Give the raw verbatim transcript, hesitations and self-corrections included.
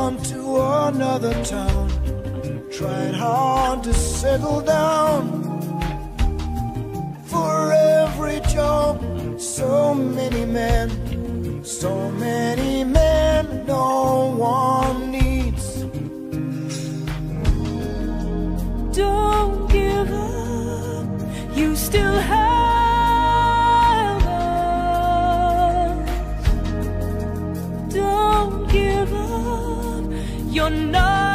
on to another town, tried hard to settle down. For every job, so many men, so many men no one needs. Don't give up, you still have us. Don't give up, you're not